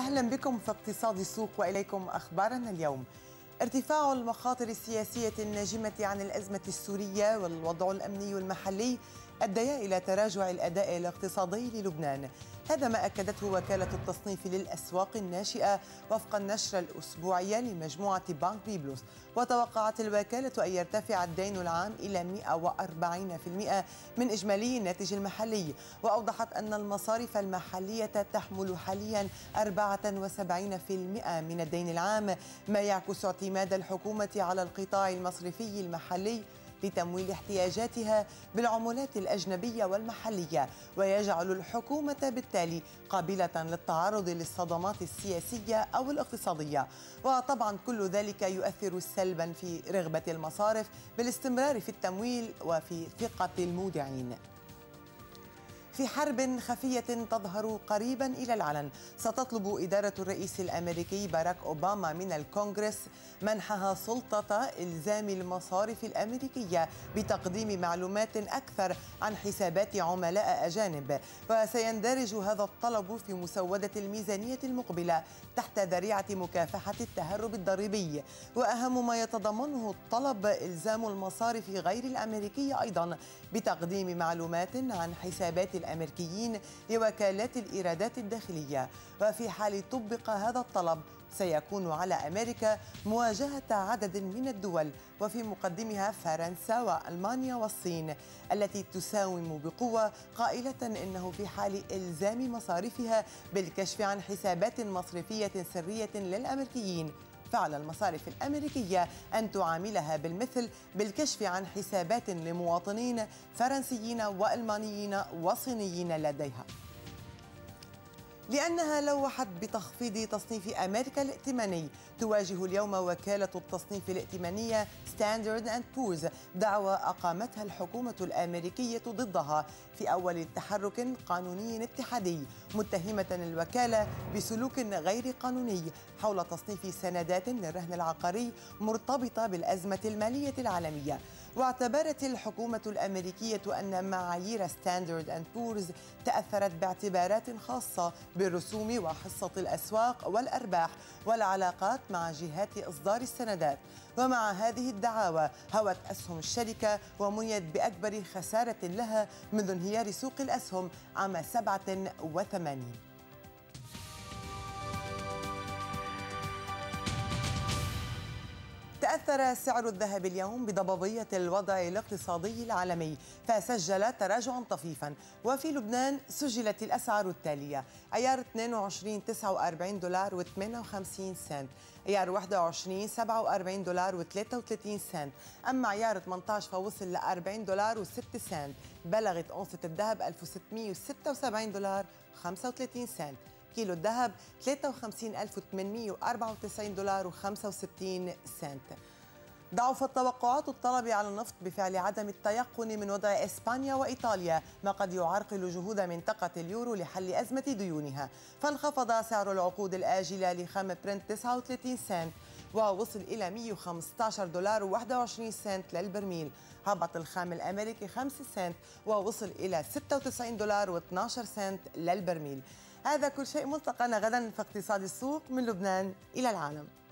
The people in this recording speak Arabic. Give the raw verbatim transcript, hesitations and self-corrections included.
أهلا بكم في اقتصاد السوق وإليكم أخبارنا اليوم. ارتفاع المخاطر السياسية الناجمة عن الأزمة السورية والوضع الأمني المحلي أديا إلى تراجع الأداء الاقتصادي للبنان. هذا ما أكدته وكالة التصنيف للأسواق الناشئة وفق النشرة الأسبوعية لمجموعة بنك بيبلوس. وتوقعت الوكالة أن يرتفع الدين العام إلى مئة وأربعين بالمئة من إجمالي الناتج المحلي، وأوضحت أن المصارف المحلية تحمل حاليا أربعة وسبعين بالمئة من الدين العام، ما يعكس اعتماد الحكومة على القطاع المصرفي المحلي لتمويل احتياجاتها بالعملات الأجنبية والمحلية، ويجعل الحكومة بالتالي قابلة للتعرض للصدمات السياسية أو الاقتصادية. وطبعا كل ذلك يؤثر سلبا في رغبة المصارف بالاستمرار في التمويل وفي ثقة المودعين. في حرب خفية تظهر قريبا إلى العلن، ستطلب إدارة الرئيس الأمريكي باراك أوباما من الكونغرس منحها سلطة إلزام المصارف الأمريكية بتقديم معلومات أكثر عن حسابات عملاء أجانب. وسيندرج هذا الطلب في مسودة الميزانية المقبلة تحت ذريعة مكافحة التهرب الضريبي. وأهم ما يتضمنه الطلب إلزام المصارف غير الأمريكية أيضا بتقديم معلومات عن حسابات الأمريكيين لوكالات الإيرادات الداخلية. وفي حال طبق هذا الطلب سيكون على أمريكا مواجهة عدد من الدول، وفي مقدمها فرنسا وألمانيا والصين، التي تساوم بقوة قائلة إنه في حال إلزام مصارفها بالكشف عن حسابات مصرفية سرية للأمريكيين فعلى المصارف الأمريكية أن تعاملها بالمثل بالكشف عن حسابات لمواطنين فرنسيين وألمانيين وصينيين لديها. لأنها لوحت بتخفيض تصنيف أمريكا الائتماني، تواجه اليوم وكالة التصنيف الائتمانية ستاندرد أند بورز دعوى أقامتها الحكومة الأمريكية ضدها في أول تحرك قانوني اتحادي، متهمة الوكالة بسلوك غير قانوني حول تصنيف سندات للرهن العقاري مرتبطة بالأزمة المالية العالمية. واعتبرت الحكومة الأمريكية أن معايير ستاندرد أند بورز تأثرت باعتبارات خاصة بالرسوم وحصة الأسواق والأرباح والعلاقات مع جهات إصدار السندات. ومع هذه الدعاوى هوت أسهم الشركة ومنيت بأكبر خسارة لها منذ انهيار سوق الأسهم عام سبعة وثمانين. تأثر سعر الذهب اليوم بضبابية الوضع الاقتصادي العالمي فسجل تراجعا طفيفا. وفي لبنان سجلت الأسعار التالية: عيار اثنين وعشرين تسعة وأربعين دولار وثمانية وخمسين سنت، عيار واحد وعشرين سبعة وأربعين دولار وثلاثة وثلاثين سنت، أما عيار ثمانية عشر فوصل ل أربعين دولار وستة سنت. بلغت أونصة الذهب ألف وستمئة وستة وسبعين دولار وخمسة وثلاثين سنت. كيلو الذهب ثلاثة وخمسين ألف وثمانمئة وأربعة وتسعين دولار وخمسة وستين سنت. ضعفت توقعات الطلب على النفط بفعل عدم التيقن من وضع إسبانيا وإيطاليا، ما قد يعرقل جهود منطقة اليورو لحل أزمة ديونها. فانخفض سعر العقود الآجلة لخام برنت تسعة وثلاثين سنت ووصل إلى مئة وخمسة عشر دولار وواحد وعشرين سنت للبرميل. هبط الخام الأمريكي خمسة سنت ووصل إلى ستة وتسعين دولار واثني عشر سنت للبرميل. هذا كل شيء، ملتقانا غدا في اقتصاد السوق من لبنان إلى العالم.